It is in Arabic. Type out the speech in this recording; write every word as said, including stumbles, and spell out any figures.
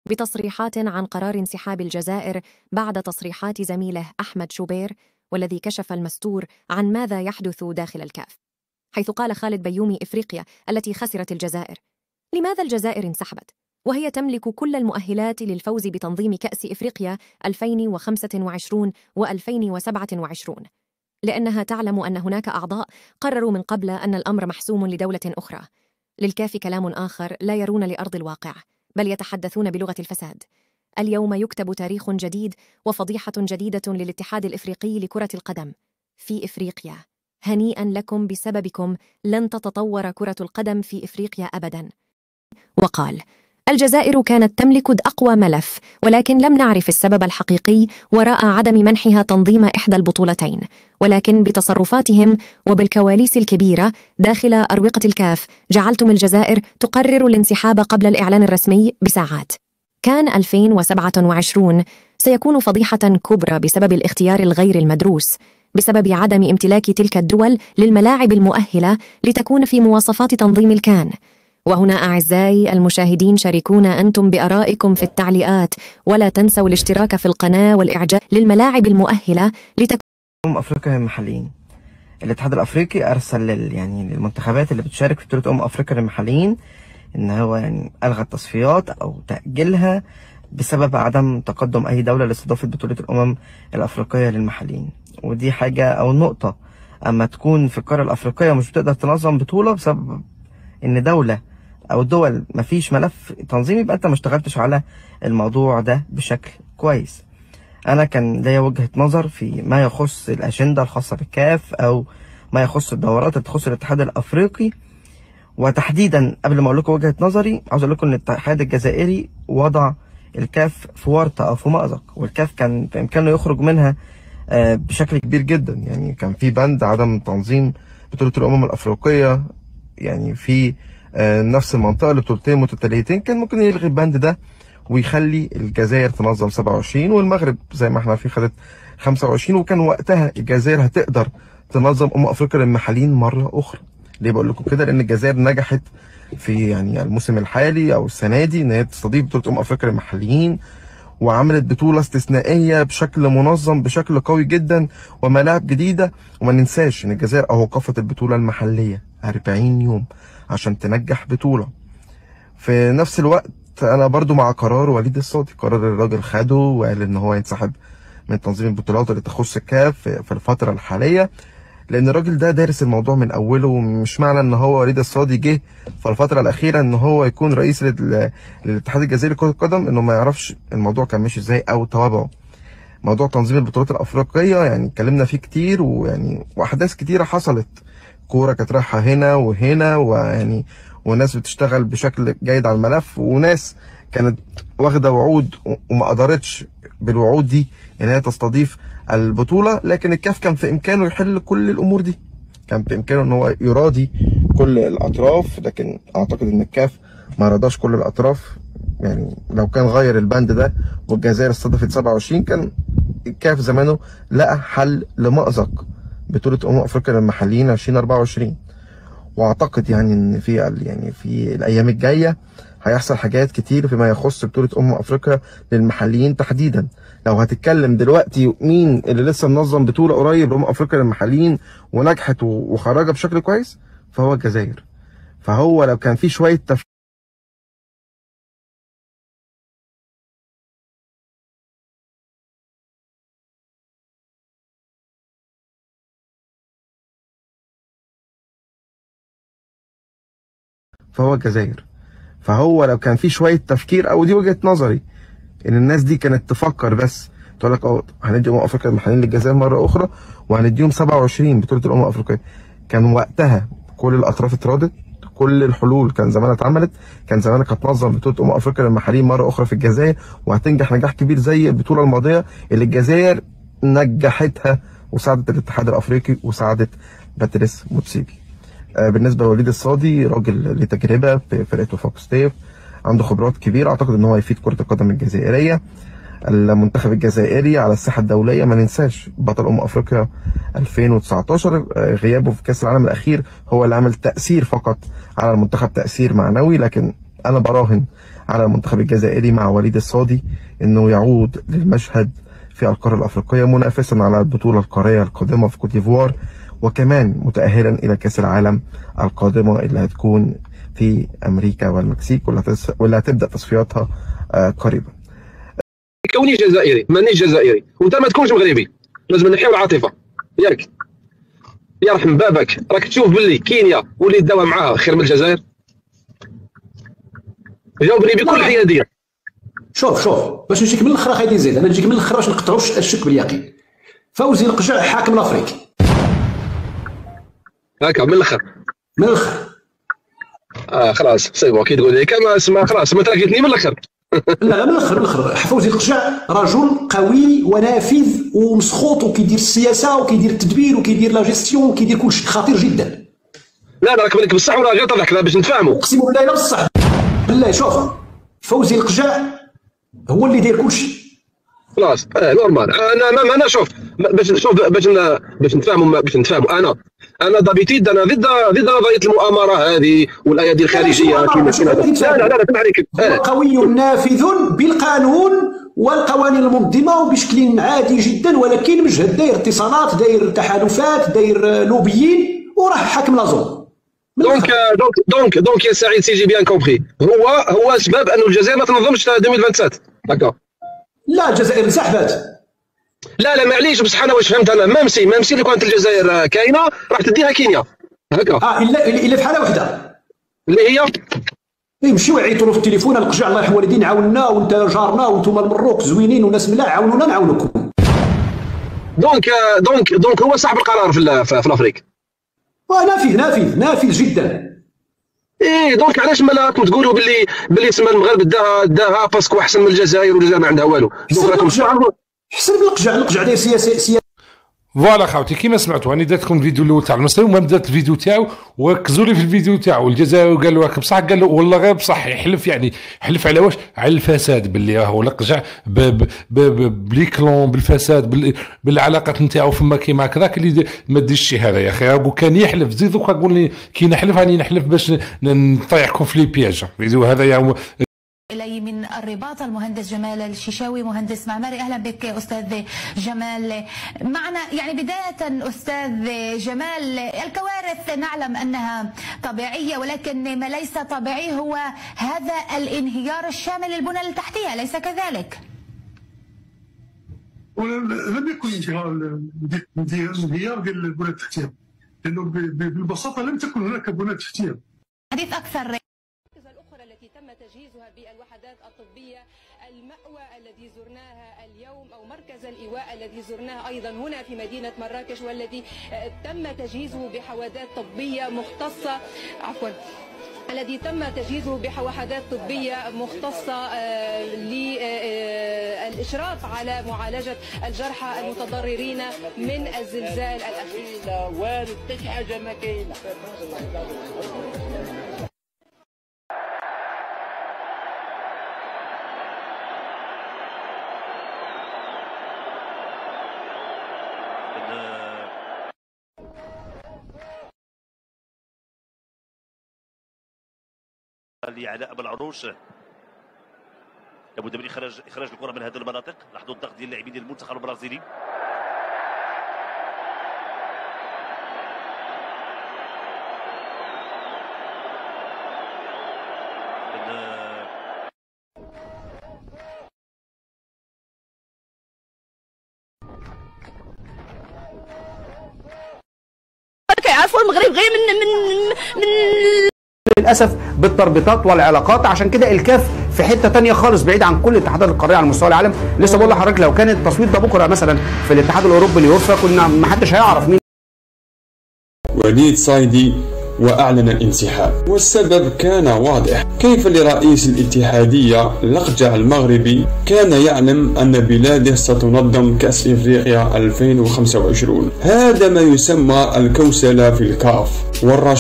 بتصريحات عن قرار انسحاب الجزائر بعد تصريحات زميله أحمد شوبير، والذي كشف المستور عن ماذا يحدث داخل الكاف، حيث قال خالد بيومي: إفريقيا التي خسرت الجزائر. لماذا الجزائر انسحبت وهي تملك كل المؤهلات للفوز بتنظيم كأس إفريقيا ألفين وخمسة وعشرين وألفين وسبعة وعشرين؟ لأنها تعلم أن هناك أعضاء قرروا من قبل أن الأمر محسوم لدولة أخرى. للكاف كلام آخر لا يرون لأرض الواقع، بل يتحدثون بلغة الفساد. اليوم يكتب تاريخ جديد وفضيحة جديدة للاتحاد الإفريقي لكرة القدم في إفريقيا. هنيئا لكم، بسببكم لن تتطور كرة القدم في إفريقيا أبدا. وقال: الجزائر كانت تملك أقوى ملف، ولكن لم نعرف السبب الحقيقي وراء عدم منحها تنظيم إحدى البطولتين، ولكن بتصرفاتهم وبالكواليس الكبيرة داخل أروقة الكاف جعلتم الجزائر تقرر الانسحاب قبل الإعلان الرسمي بساعات. كان ألفين وسبعة وعشرين سيكون فضيحة كبرى بسبب الاختيار الغير المدروس، بسبب عدم امتلاك تلك الدول للملاعب المؤهلة لتكون في مواصفات تنظيم الكان. وهنا أعزائي المشاهدين، شاركونا أنتم بآرائكم في التعليقات، ولا تنسوا الاشتراك في القناة والإعجاب للملاعب المؤهلة لتكون أمم أفريقيا المحليين. الاتحاد الأفريقي أرسل لل يعني للمنتخبات اللي بتشارك في بطولة أمم أفريقيا المحليين إن هو يعني ألغى التصفيات أو تأجيلها بسبب عدم تقدم أي دولة لاستضافة بطولة الأمم الأفريقية للمحليين. ودي حاجة أو نقطة، أما تكون في القارة الأفريقية مش بتقدر تنظم بطولة بسبب إن دولة أو دول مفيش ملف تنظيمي، يبقى أنت ما اشتغلتش على الموضوع ده بشكل كويس. أنا كان ليا وجهة نظر في ما يخص الأجندة الخاصة بالكاف أو ما يخص الدورات اللي تخص الاتحاد الأفريقي، وتحديدا قبل ما أقول لكم وجهة نظري عاوز أقول لكم إن الاتحاد الجزائري وضع الكاف في ورطة أو في مأزق، والكاف كان بإمكانه يخرج منها بشكل كبير جدا. يعني كان في بند عدم تنظيم بطولة الأمم الأفريقية يعني في نفس المنطقة لبطولتين متتاليتين، كان ممكن يلغي البند ده ويخلي الجزائر تنظم سبعة وعشرين والمغرب زي ما احنا عارفين خدت خمسة وعشرين، وكان وقتها الجزائر هتقدر تنظم أمم أفريقيا للمحليين مرة أخرى. ليه بقول لكم كده؟ لأن الجزائر نجحت في يعني الموسم الحالي أو السنة دي إن هي تستضيف بطولة أمم أفريقيا للمحليين، وعملت بطولة استثنائية بشكل منظم بشكل قوي جدا وملاعب جديدة. وما ننساش إن الجزائر أوقفت البطولة المحلية أربعين يوم عشان تنجح بطولة. في نفس الوقت أنا برضو مع قرار وليد الصادي، قرار الراجل خده وقال إن هو ينسحب من تنظيم البطولات اللي تخص الكاف في الفترة الحالية، لأن الراجل ده دارس الموضوع من أوله. ومش معنى إن هو وليد الصادي جه في الفترة الأخيرة إن هو يكون رئيس للاتحاد الجزائري لكرة القدم إنه ما يعرفش الموضوع كان ماشي إزاي أو توابعه. موضوع تنظيم البطولات الأفريقية يعني اتكلمنا فيه كتير، ويعني وأحداث كتيرة حصلت، كورة كانت رايحة هنا وهنا، ويعني وناس بتشتغل بشكل جيد على الملف، وناس كانت واخدة وعود وما قدرتش بالوعود دي إن هي تستضيف البطولة. لكن الكاف كان في إمكانه يحل كل الأمور دي، كان في إمكانه إن هو يراضي كل الأطراف، لكن أعتقد إن الكاف ما رضاش كل الأطراف. يعني لو كان غير البند ده والجزائر استضافت سبعة وعشرين كان الكاف زمانه لقى حل لمأزق بطولة أمم أفريقيا للمحليين ألفين وأربعة وعشرين. واعتقد يعني ان في يعني في الايام الجايه هيحصل حاجات كتير فيما يخص بطوله امم افريقيا للمحليين تحديدا. لو هتتكلم دلوقتي مين اللي لسه منظم بطوله قريب لامم افريقيا للمحليين ونجحت وخرجها بشكل كويس فهو الجزائر. فهو لو كان في شويه تف... فهو الجزائر. فهو لو كان في شويه تفكير، او دي وجهه نظري، ان الناس دي كانت تفكر بس تقول لك اه هندي امم افريقيا المحليين للجزائر مره اخرى وهنديهم سبعة وعشرين بطوله الامم الافريقيه، كان وقتها كل الاطراف اتراضت، كل الحلول كان زمانها اتعملت، كان زمانك هتنظم بطوله امم افريقيا للمحليين مره اخرى في الجزائر وهتنجح نجاح كبير زي البطوله الماضيه اللي الجزائر نجحتها وساعدت الاتحاد الافريقي وساعدت باتريس موتسيبي. بالنسبه لوليد الصادي، راجل ليه تجربه في فرقه وفاق ستيف، عنده خبرات كبيره، اعتقد ان هو هيفيد كره القدم الجزائريه. المنتخب الجزائري على الساحه الدوليه ما ننساش بطل امم افريقيا ألفين وتسعتاشر، غيابه في كاس العالم الاخير هو اللي عمل تاثير فقط على المنتخب، تاثير معنوي، لكن انا براهن على المنتخب الجزائري مع وليد الصادي انه يعود للمشهد في القاره الافريقيه منافسا على البطوله القاريه القادمه في كوت ديفوار، وكمان متاهلا الى كاس العالم القادمه اللي هتكون في امريكا والمكسيك واللي هتبدا تصفياتها قريبا. كوني جزائري مانيش جزائري وانت ما تكونش مغربي، لازم نحيو العاطفه ياك، يرحم بابك. راك تشوف باللي كينيا وليد داوى معاها خير من الجزائر؟ جاوبني بكل حياديه. شوف شوف باش نجيك من الاخر خايدين زيد، انا نجيك من الاخر باش نقطعوا الشك باليقين. فوزي القجع حاكم الافريقي هكا من الاخر من الاخر. اه خلاص سي بون كي تقول لي كما اسمع خلاص ما تراكتني من الاخر. لا لا من الاخر من الاخر. فوزي القجع رجل قوي ونافذ ومسخوط وكيدير السياسه وكيدير التدبير وكيدير لا جيستيون وكيدير كل شيء خطير جدا. لا لا راك بالك بصح ولا غير طلعك باش نتفاهموا؟ اقسم بالله لا بصح بالله. شوف فوزي القجع هو اللي داير كل شيء. خلاص اه نورمال. انا ما انا شوف باش نشوف باش باش نتفاهموا باش نتفاهموا انا انا دابيتيد انا ضد ضد نظريه المؤامره هذه والايادي الخارجيه كيما كيما. لا لا لا اسمع عليك. قوي نافذ بالقانون والقوانين المنظمه وبشكل عادي جدا، ولكن مجهد داير اتصالات داير تحالفات داير لوبيين وراه حاكم لازون. دونك دونك دونك دونك يا سعيد سي جي بيان كومبري هو هو اسباب انه الجزائر ما تنظمش ألفين وسبعة وعشرين هكا. لا الجزائر انسحبت. لا لا معليش بصح انا واش فهمت انا مامسي مامسي اللي كانت الجزائر كاينه راح تديها كينيا هكا. اه الا الا في حاله واحده اللي هي يمشيو يعيطوا له في التليفون القجع الله يرحم والدين عاوننا وانت جارنا وانتم المروك زوينين وناس ملاح عاونونا نعاونوكم. دونك دونك دونك هو صاحب القرار في في, في الافريق. اه نافذ نافذ نافذ جدا. ايه دونك علاش ما راكم تقولوا باللي باللي تسمى المغرب داها داها باسكو احسن من الجزائر والجزائر ما عندها والو؟ دونك راكم حسن بالقجع القجع داير سياسه سياسه. فوالا خاوتي كيما سمعتوا راني درت لكم الفيديو الاول تاع المصري وما بدات الفيديو تاعو وركزوا لي في الفيديو تاعو. الجزائر قال له بصح قال له والله غير بصح يحلف يعني حلف على واش؟ على الفساد باللي راهو القجع بليكلون بالفساد بالعلاقات نتاعو فما كيما هكذاك اللي ما ديرش شي هذا يا اخي. كان يحلف زيد دوكا قول لي كي نحلف راني نحلف باش نطيحكم في لي بياج. الفيديو هذا يا إلي من الرباط المهندس جمال الشيشاوي مهندس معماري. أهلا بك أستاذ جمال معنا. يعني بداية أستاذ جمال الكوارث نعلم أنها طبيعية ولكن ما ليس طبيعي هو هذا الانهيار الشامل للبنى التحتية أليس كذلك؟ لم يكن انهيار ديال البنى التحتية لأنه ببساطة لم تكن هناك بنى تحتية. حديث أكثر التي تم تجهيزها بالوحدات الطبية، المأوى الذي زرناها اليوم أو مركز الإيواء الذي زرناه أيضا هنا في مدينة مراكش والذي تم تجهيزه بحوادات طبية مختصة عفوا الذي تم تجهيزه بوحدات طبية مختصة للإشراف على معالجة الجرحى المتضررين من الزلزال الأخير. والد تجي حاجة ما كاينة. لعلاء بالعروش لابد من اخراج اخراج الكره من هذه المناطق. لاحظوا الضغط ديال اللاعبين ديال المنتخب البرازيلي. كيعرفوا المغرب غير من من من للاسف بالتربيطات والعلاقات. عشان كده الكاف في حته ثانيه خالص بعيد عن كل الاتحادات القاريه على مستوى العالم. لسه بقول لحضرتك لو كان التصويت ده بكره مثلا في الاتحاد الاوروبي اليوفا كنا ما حدش هيعرف مين وليد صايدي وأعلن الانسحاب، والسبب كان واضح. كيف لرئيس الاتحادية الأقجع المغربي كان يعلم أن بلاده ستنظم كأس إفريقيا ألفين وخمسة وعشرين؟ هذا ما يسمى الكوسلة في الكاف، والرشاقة